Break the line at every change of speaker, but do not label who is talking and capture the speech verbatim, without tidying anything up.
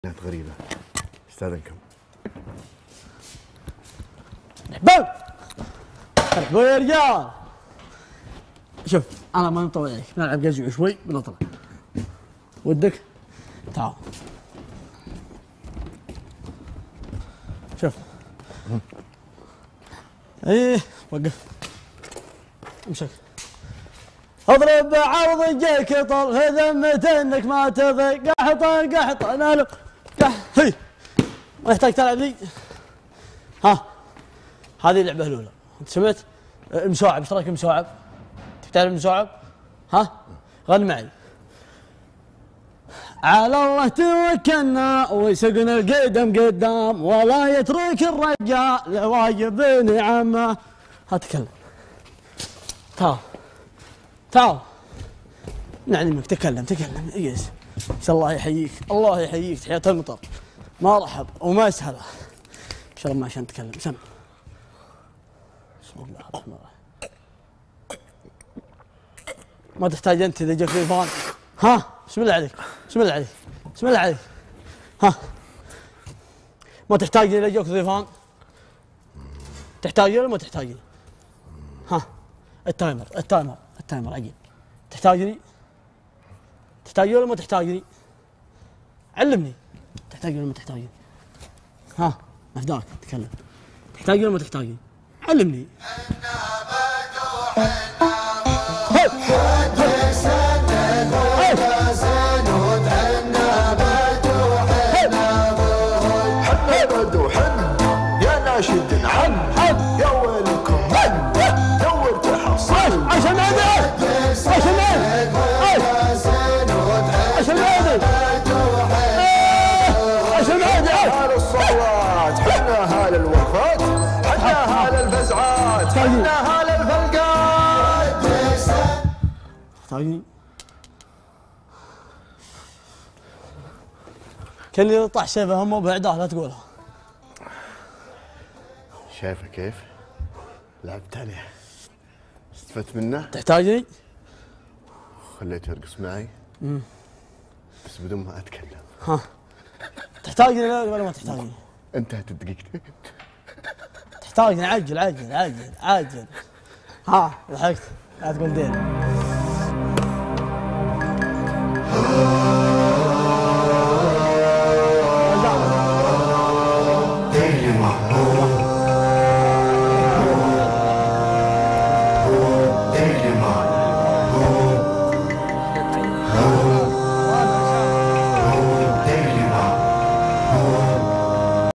كانت غريبة. استاذنكم.
مرحبا مرحبا يا رجال. شوف انا ما نطول عليك، نلعب قزع شوي بنطلع. ودك؟ تعال. شوف. ايه وقف. امسك. اضرب بعرض جيك طل في ذمة انك ما تضيق. قحط قحط انا له قح هي. ما يحتاج تلعب لي. ها هذه اللعبة الأولى. أنت سمعت؟ المساعب، ايش رايك المساعب؟ تعرف المساعب؟ ها؟ غني معي. على الله توكلنا ويسقنا القدم قدام ولا يترك الرجال لواجب نعمه. ها تكلم. تعال تعال نعلمك. تكلم تكلم. اجلس. ان شاء الله يحييك، الله يحييك. تحية المطر. ما رحب وما سهله. ان شاء الله ما عشان تكلم. سم. بسم الله الرحمن الرحيم. ما تحتاج انت اذا جاك ضيفان. ها بسم الله عليك بسم الله عليك بسم الله عليك. ها ما تحتاجني اذا جاك ضيفان؟ تحتاجني ولا ما تحتاجني؟ ها التايمر التايمر التايمر عجيب. تحتاجني؟ تحتاجني ولا ما تحتاجني؟ علمني. تحتاجني ولا ما تحتاجني؟ ها مفداك تكلم. تحتاجني ولا ما تحتاجني؟ علمني.
ناشد عن يا ويلكم من دور تحصل
عيش المعدي عيش المعدي عيش المعدي عيش المعدي.
هال الصلوات حنا هال الوقفات حنا هال الفزعات حنا هال الفلقات.
تحتاجني؟ كل اللي يطلع شايفه همه بعده لا تقولها.
شايفه كيف؟ لعبت عليه. استفدت منه؟
تحتاجني؟
خليته يرقص معي. امم بس بدون ما اتكلم.
ها تحتاجني ولا ما تحتاجني؟
انتهت الدقيقتين.
تحتاجني. عجل عجل عجل عجل. ها ضحكت لا تقول دين.